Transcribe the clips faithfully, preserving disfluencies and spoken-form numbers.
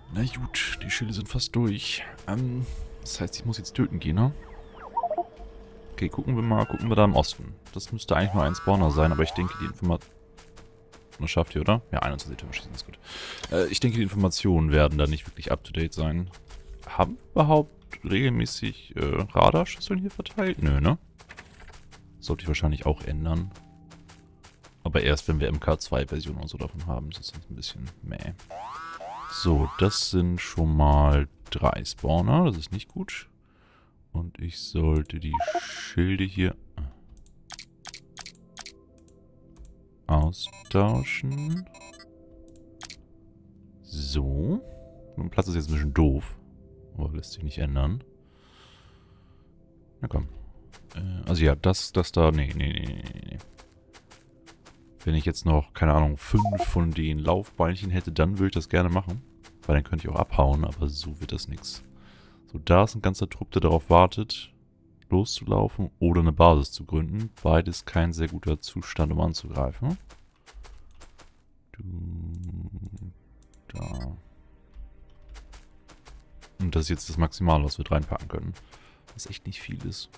Na gut, die Schilde sind fast durch. Ähm, das heißt, ich muss jetzt töten gehen, ne? Okay, gucken wir mal, gucken wir da im Osten. Das müsste eigentlich nur ein Spawner sein, aber ich denke, die Information... Das schafft ihr, oder? Ja, einundzwanzig Türme schießen ist gut. Äh, ich denke, die Informationen werden da nicht wirklich up-to-date sein. Haben wir überhaupt regelmäßig äh, Radarschüsseln hier verteilt? Nö, ne? Sollte ich wahrscheinlich auch ändern. Aber erst, wenn wir M K zwei Versionen und so davon haben. Das ist ein bisschen meh. So, das sind schon mal drei Spawner. Das ist nicht gut. Und ich sollte die Schilde hier austauschen. So. Mein Platz ist jetzt ein bisschen doof. Aber lässt sich nicht ändern. Na komm. Äh, also ja, das, das da. Nee, nee, nee, nee, nee. Wenn ich jetzt noch, keine Ahnung, fünf von den Laufbeinchen hätte, dann würde ich das gerne machen. Weil dann könnte ich auch abhauen, aber so wird das nichts. So, da ist ein ganzer Trupp, der darauf wartet, loszulaufen oder eine Basis zu gründen. Beides kein sehr guter Zustand, um anzugreifen. Du, da. Und das ist jetzt das Maximale, was wir reinpacken können. Was echt nicht viel ist.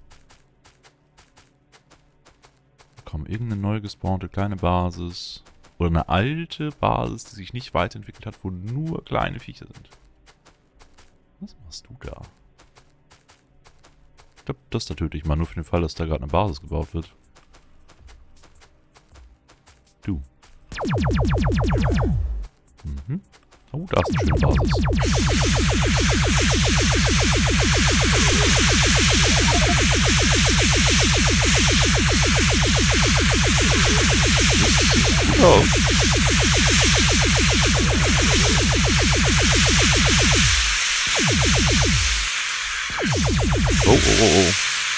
Komm, irgendeine neu gespawnte kleine Basis. Oder eine alte Basis, die sich nicht weiterentwickelt hat, wo nur kleine Viecher sind. Was machst du da? Ich glaube, das da töte ich mal, nur für den Fall, dass da gerade eine Basis gebaut wird. Du. Mhm. Oh, da ist eine schöne Basis. Oh. Oh, oh, oh, oh.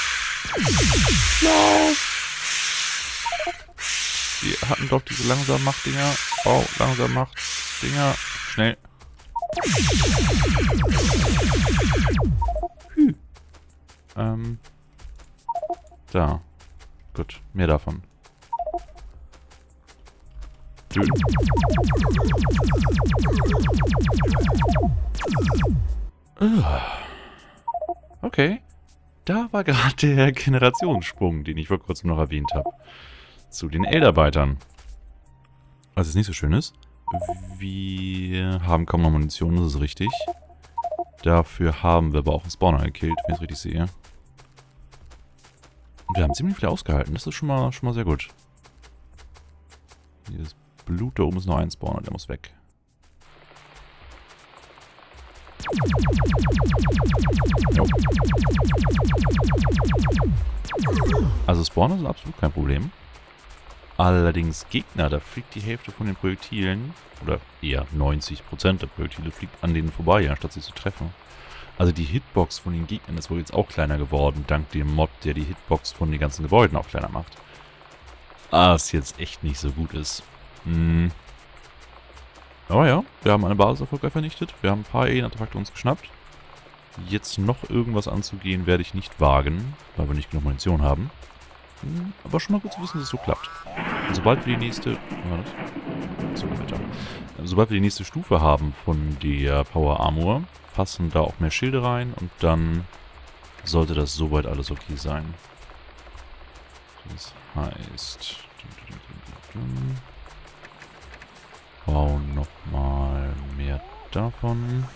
No. Wir hatten doch diese langsam Macht-Dinger. Oh, langsam Macht-Dinger. Schnell. Hü. Ähm. Da. Gut, mehr davon. Töten. Okay. Da war gerade der Generationssprung, den ich vor kurzem noch erwähnt habe. Zu den Eldarbeitern. Was jetzt nicht so schön ist. Wir haben kaum noch Munition, das ist richtig. Dafür haben wir aber auch einen Spawner gekillt, wenn ich es richtig sehe. Und wir haben ziemlich viel ausgehalten, das ist schon mal, schon mal sehr gut. Hier das Blut, da oben ist noch ein Spawner, der muss weg. Jo. Also Spawner sind absolut kein Problem. Allerdings Gegner, da fliegt die Hälfte von den Projektilen, oder eher neunzig Prozent der Projektile fliegt an denen vorbei, anstatt sie zu treffen. Also die Hitbox von den Gegnern ist wohl jetzt auch kleiner geworden, dank dem Mod, der die Hitbox von den ganzen Gebäuden auch kleiner macht. Was jetzt echt nicht so gut ist. Hm. Aber ja, wir haben eine Basis erfolgreich vernichtet, wir haben ein paar Alien-Artefakte uns geschnappt. Jetzt noch irgendwas anzugehen, werde ich nicht wagen, weil wir nicht genug Munition haben. Aber schon mal gut zu wissen, dass es so klappt. Und sobald wir die nächste... War das? So, weiter. Sobald wir die nächste Stufe haben von der Power Armor, passen da auch mehr Schilde rein und dann sollte das soweit alles okay sein. Das heißt... Bauen nochmal mehr davon.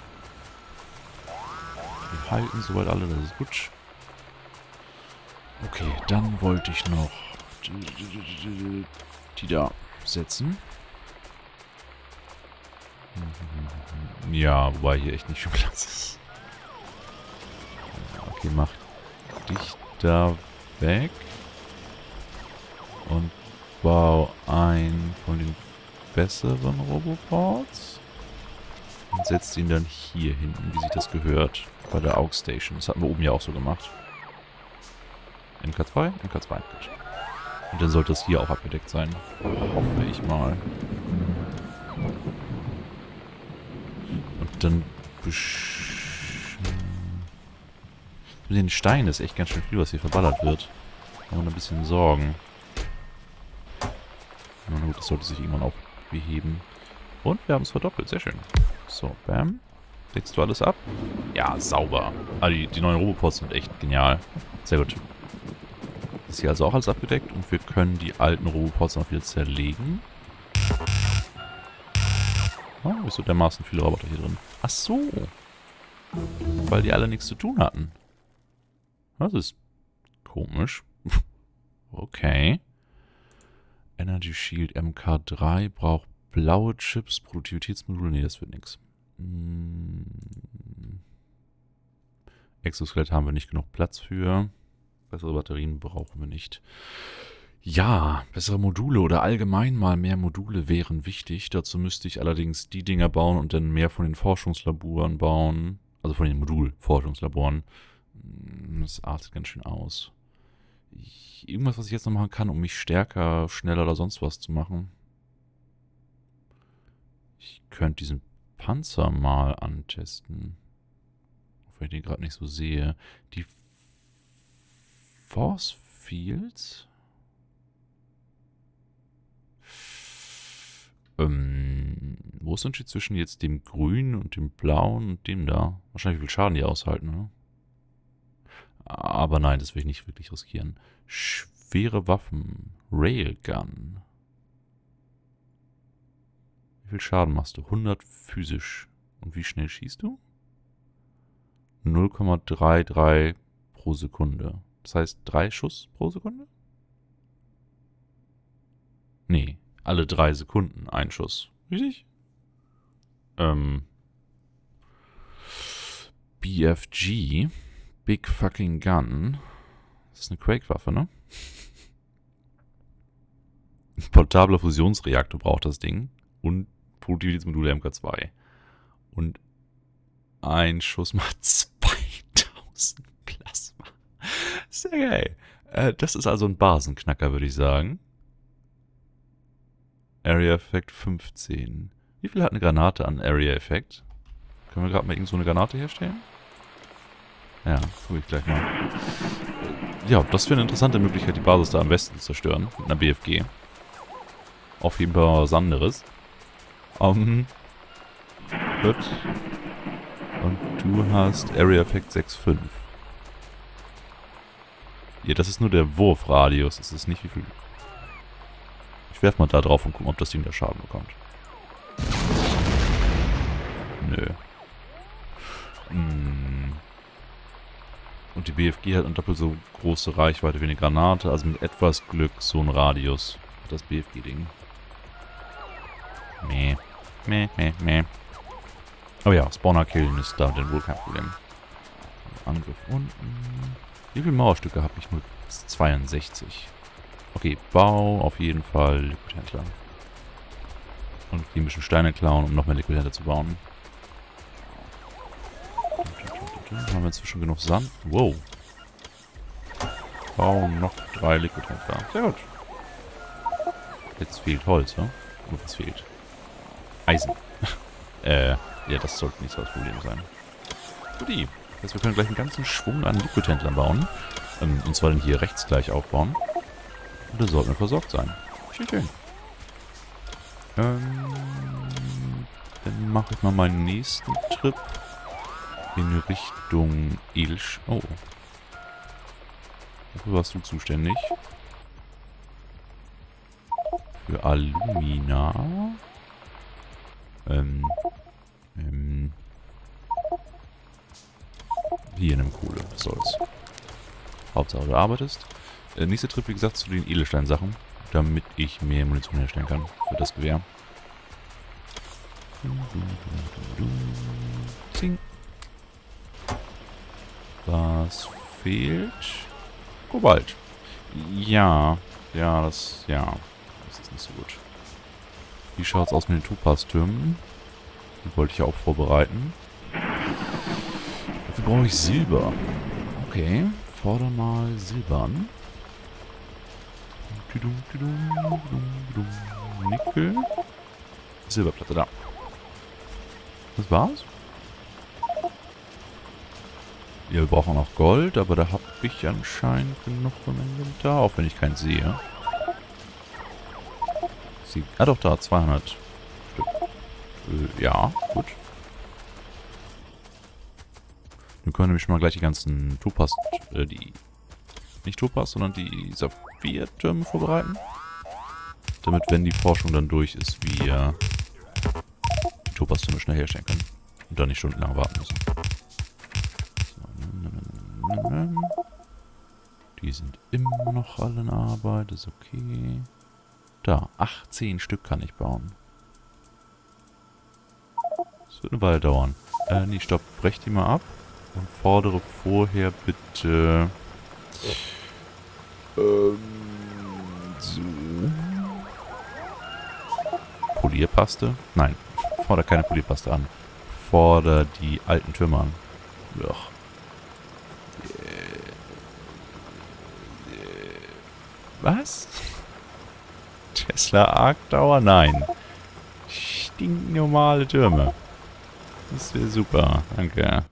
Wir halten soweit alle, das ist gut. Okay, dann wollte ich noch die da setzen. Ja, wobei hier echt nicht viel Platz ist. Okay, mach dich da weg. Und bau ein von den besseren Roboports. Und setzt ihn dann hier hinten, wie sich das gehört, bei der Aux Station. Das hatten wir oben ja auch so gemacht. M K zwei? M K zwei, gut. Und dann sollte es hier auch abgedeckt sein. Hoffe ich mal. Und dann... Mit den Steinen ist echt ganz schön viel, was hier verballert wird. Da haben wir ein bisschen Sorgen. Na gut, das sollte sich irgendwann auch beheben. Und wir haben es verdoppelt. Sehr schön. So, bam. Deckst du alles ab? Ja, sauber. Ah, die, die neuen Robopods sind echt genial. Sehr gut. Ist hier also auch alles abgedeckt und wir können die alten Robopods noch wieder zerlegen. Oh, wieso dermaßen viele Roboter hier drin? Ach so. Weil die alle nichts zu tun hatten. Das ist komisch. Okay. Energy Shield M K drei braucht blaue Chips, Produktivitätsmodule. Nee, das wird nichts. Hm. Exoskelett haben wir nicht genug Platz für. Bessere Batterien brauchen wir nicht. Ja, bessere Module oder allgemein mal mehr Module wären wichtig. Dazu müsste ich allerdings die Dinger bauen und dann mehr von den Forschungslaboren bauen. Also von den Modulforschungslaboren. Das artet ganz schön aus. Ich, irgendwas, was ich jetzt noch machen kann, um mich stärker, schneller oder sonst was zu machen. Ich könnte diesen Panzer mal antesten. Auch wenn ich den gerade nicht so sehe. Die Force Fields? Ähm, wo ist der Unterschied zwischen jetzt dem grünen und dem blauen und dem da? Wahrscheinlich wie viel Schaden die aushalten, ne? Aber nein, das will ich nicht wirklich riskieren. Schwere Waffen. Railgun. Wie viel Schaden machst du? hundert physisch. Und wie schnell schießt du? null Komma dreiunddreißig pro Sekunde. Das heißt, drei Schuss pro Sekunde? Nee, alle drei Sekunden ein Schuss. Richtig? Ähm. B F G. Big Fucking Gun. Das ist eine Quake-Waffe, ne? Ein portabler Fusionsreaktor braucht das Ding. Und Produktivitätsmodule M K zwei. Und ein Schuss macht zweitausend Plasma. Sehr geil. Äh, das ist also ein Basenknacker, würde ich sagen. Area Effect fünfzehn. Wie viel hat eine Granate an Area Effect? Können wir gerade mal irgend so eine Granate herstellen? Ja, gucke ich gleich mal. Ja, das wäre eine interessante Möglichkeit, die Basis da am Westen zu zerstören. Mit einer B F G. Auf jeden Fall was anderes. Um, gut. Und du hast Area Effect sechs Komma fünf. Ja, das ist nur der Wurfradius. Das ist nicht wie viel... Ich werfe mal da drauf und gucken, ob das Ding da Schaden bekommt. Nö. Hm. Und die B F G hat eine doppelt so große Reichweite wie eine Granate. Also mit etwas Glück so ein Radius. Das B F G-Ding. Meh. Meh, meh, meh. Aber ja, Spawner killen ist da denn wohl kein Problem. Angriff unten. Wie viele Mauerstücke habe ich? Nur zweiundsechzig. Okay, Bau auf jeden Fall Liquidhändler. Und ein bisschen Steine klauen, um noch mehr Liquidhändler zu bauen. Haben wir inzwischen genug Sand? Wow. Bauen noch drei Liquidhändler. Sehr gut. Jetzt fehlt Holz, ne? Oh, was fehlt? Eisen. äh, ja, das sollte nicht so das Problem sein. Guti. Das heißt, wir können gleich einen ganzen Schwung an Liquidhändlern bauen. Ähm, und zwar dann hier rechts gleich aufbauen. Und da sollten wir versorgt sein. Schön, schön. Ähm, dann mache ich mal meinen nächsten Trip in Richtung Edelsch... Oh. Wofür warst du zuständig? Für Alumina. Ähm. Ähm. Hier nimm Kohle. Was soll's. Hauptsache du arbeitest. Äh, nächster Trip, wie gesagt, zu den Edelstein-Sachen. Damit ich mehr Munition herstellen kann. Für das Gewehr. Zing. Was fehlt? Kobalt. Ja. Ja, das... Ja. Das ist nicht so gut. Wie schaut's aus mit den Topaz-Türmen? Die wollte ich ja auch vorbereiten. Dafür brauche ich Silber. Okay. Forder mal Silber an. Nickel. Silberplatte da. Das war's? Ja, wir brauchen noch Gold, aber da habe ich anscheinend genug im Inventar, auch wenn ich keinen sehe. Sie, ah doch, da, zweihundert Stück. Äh, ja, gut. Wir können nämlich schon mal gleich die ganzen Topaz, äh, die, nicht Topaz, sondern die Saphir-Türme vorbereiten. Damit, wenn die Forschung dann durch ist, wir die Topaz-Türme schnell herstellen können. Und dann nicht stundenlang warten müssen. So. Die sind immer noch alle in Arbeit, ist okay. Da, achtzehn Stück kann ich bauen. Das wird eine Weile dauern. Äh, nee, stopp, brech die mal ab. Und fordere vorher bitte... Ähm... So... Polierpaste? Nein, fordere keine Polierpaste an. Fordere die alten Türme an. Ugh. Was? Tesla Arc Tower? Nein. Stinknormale Türme. Das wäre super. Danke.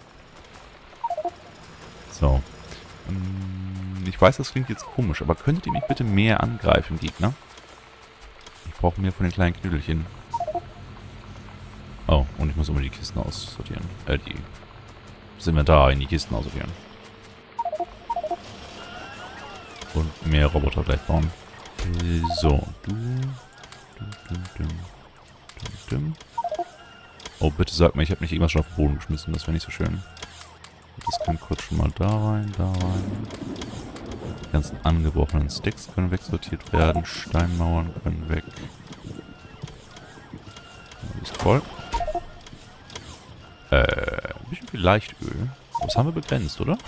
So. Ich weiß, das klingt jetzt komisch, aber könntet ihr mich bitte mehr angreifen, Gegner? Ich brauche mehr von den kleinen Knödelchen. Oh, und ich muss immer die Kisten aussortieren. Äh, die... Das Inventar in die Kisten aussortieren. Und mehr Roboter gleich bauen. So, du... Oh, bitte sag mir, ich habe nicht irgendwas schon auf den Boden geschmissen. Das wäre nicht so schön. Das kann kurz schon mal da rein, da rein. Die ganzen angebrochenen Sticks können wegsortiert werden. Steinmauern können weg. Die ist voll. Äh, ein bisschen viel Leichtöl. Das haben wir begrenzt, oder?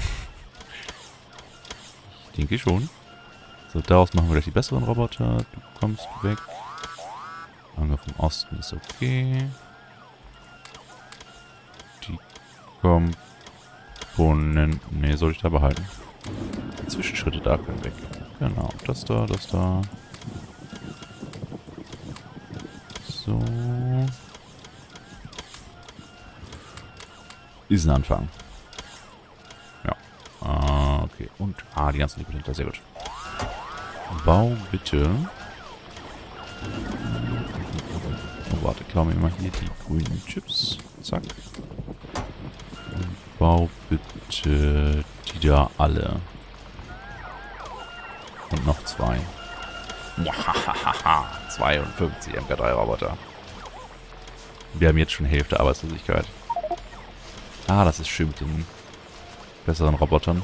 Ich denke schon. So, daraus machen wir gleich die besseren Roboter. Du kommst weg. Angriff vom Osten ist okay. Die Komponenten... Ne, soll ich da behalten. Die Zwischenschritte da können weg. Genau, das da, das da. So. Ist ein Anfang. Ja. Ah, okay. Und, ah, die ganzen Liquidinter, sehr gut. Bau bitte. Oh, warte, klauen wir mal hier die grünen Chips. Zack. Und bau bitte die da alle. Und noch zwei. zweiundfünfzig M K drei Roboter. Wir haben jetzt schon Hälfte Arbeitslosigkeit. Ah, das ist schön mit den besseren Robotern.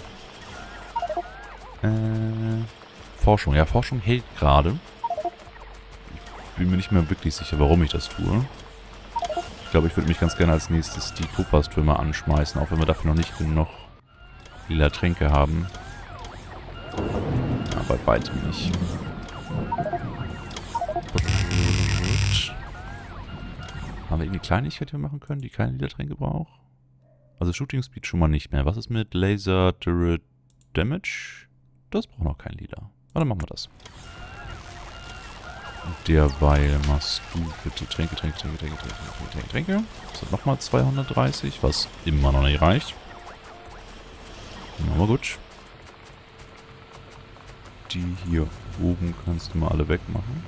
Äh, Forschung. Ja, Forschung hält gerade. Ich bin mir nicht mehr wirklich sicher, warum ich das tue. Ich glaube, ich würde mich ganz gerne als nächstes die Topaz-Türme anschmeißen, auch wenn wir dafür noch nicht genug lila Tränke haben. Aber bei weitem nicht. Haben wir irgendwie Kleinigkeit hier machen können, die keine lila Tränke braucht? Also Shooting Speed schon mal nicht mehr. Was ist mit Laser Turret Damage? Das braucht noch kein Lila. Warte, machen wir das. Und derweil machst du bitte Tränke, Tränke, Tränke, Tränke, Tränke, Tränke, Tränke, Tränke. Das sind nochmal zweihundertdreißig, was immer noch nicht reicht. Aber gut. Die hier oben kannst du mal alle wegmachen.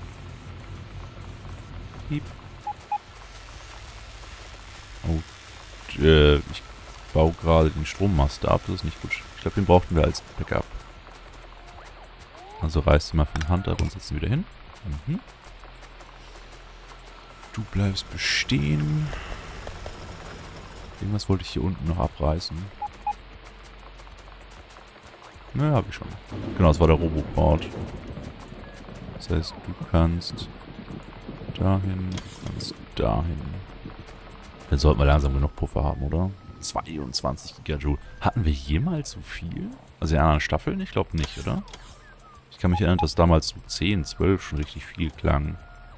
Piep. Oh, äh, ich baue gerade den Strommast ab, das ist nicht gut. Ich glaube, den brauchten wir als Backup. Also reiß ihn mal von Hand ab und setz ihn wieder hin. Mhm. Du bleibst bestehen. Irgendwas wollte ich hier unten noch abreißen. Ne, habe ich schon. Genau, das war der Roboport. Das heißt, du kannst dahin, du kannst dahin. Dann sollten wir langsam genug Puffer haben, oder? zweiundzwanzig Gigajoule. Hatten wir jemals so viel? Also in anderen Staffeln? Ich glaube nicht, oder? Ich kann mich erinnern, dass damals so zehn, zwölf schon richtig viel klang.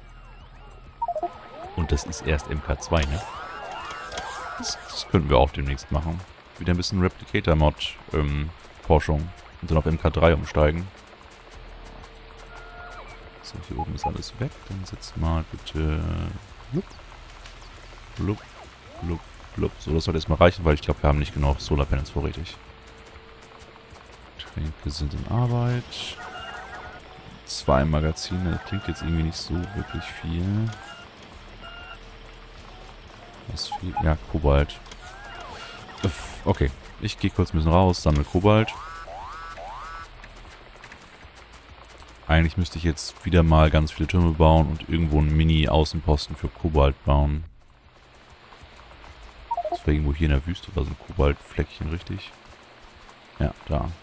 Und das ist erst M K zwei, ne? Das, das könnten wir auch demnächst machen. Wieder ein bisschen Replicator-Mod-Forschung. Ähm, und dann auf M K drei umsteigen. So, hier oben ist alles weg. Dann setzt mal bitte... Blub, blub, blub, blub. So, das soll erstmal reichen, weil ich glaube, wir haben nicht genug Solarpanels vorrätig. Tränke sind in Arbeit. Zwei Magazine, das klingt jetzt irgendwie nicht so wirklich viel. Was viel? Ja, Kobalt. Uff, okay. Ich gehe kurz ein bisschen raus, sammle Kobalt. Eigentlich müsste ich jetzt wieder mal ganz viele Türme bauen und irgendwo einen Mini-Außenposten für Kobalt bauen. Das war irgendwo hier in der Wüste, war so ein Kobaltfleckchen, richtig? Ja, da.